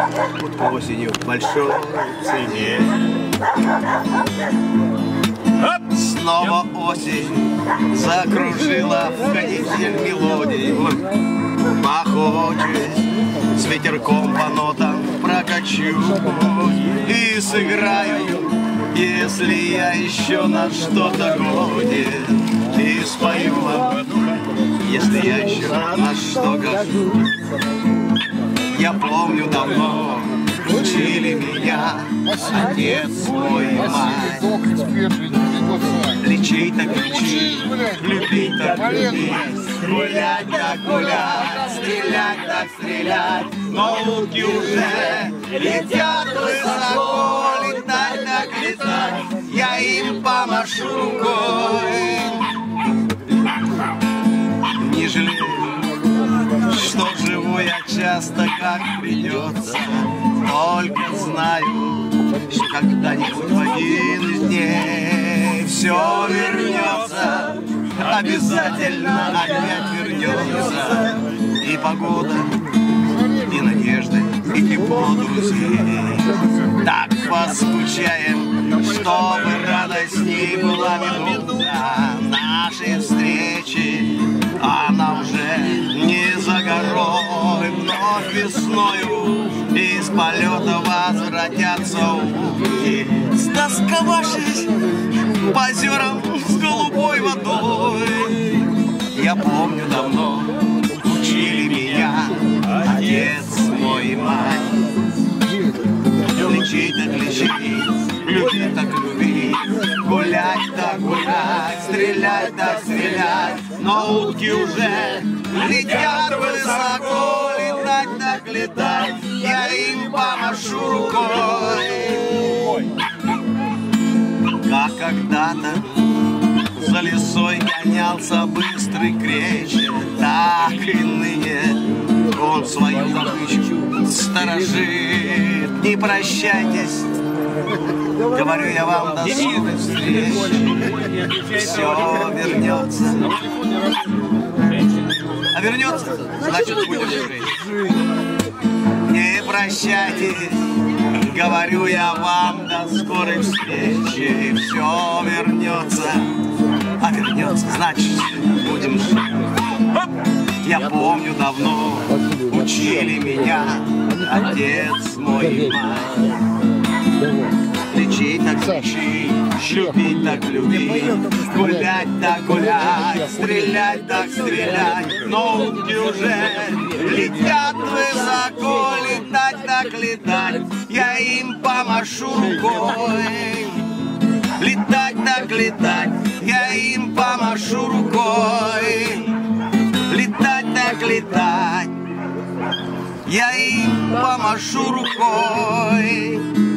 осенью в большой цене. Снова осень закружила в канитель мелодии. Походишь с ветерком по нотам прокачу и сыграю, если я еще на что-то годен. И спою вам, если я еще на что гожусь. Я помню давно, учили меня отец мой и мать. Лечить так лечить, любить так любить, гулять так гулять, стрелять так стрелять. Но луки уже летят высоко, летать так летать, я им помашу рукой. Не жалею, что живу я часто, как придется, только знаю, что когда-нибудь в один из дней все вернется, обязательно опять вернется. И погода, и надежды, и тепло друзей. Так поскучаем, чтобы радостней была минута нашей встречи. Она уже не за горой, вновь весною из полета возвратятся утки, стосковавшись по озерам с голубой водой. Я помню давно, учили меня отец мой и мать. Лечить так лечить, любить так любить, гулять так гулять, стрелять так стрелять. Но утки уже летят высоко, летать так летать, я им помашу рукой. Как когда-то за лесой гонялся быстрый кречет, так и ныне он свою добычу сторожит. Не прощайтесь, говорю я вам, до скорой встречи. Все вернется. А вернется, значит будем жить. Не прощайтесь, говорю я вам, до скорой встречи. Все вернется, а вернется, значит будем жить. Я помню давно, учили меня отец мой и мать. Лечить так лечить, любить так любить, гулять так гулять, стрелять так стрелять. Но утки уже летят высоко, летать так летать, я им помашу рукой. Летать так летать, я им помашу рукой. Летать так летать, я им помашу рукой.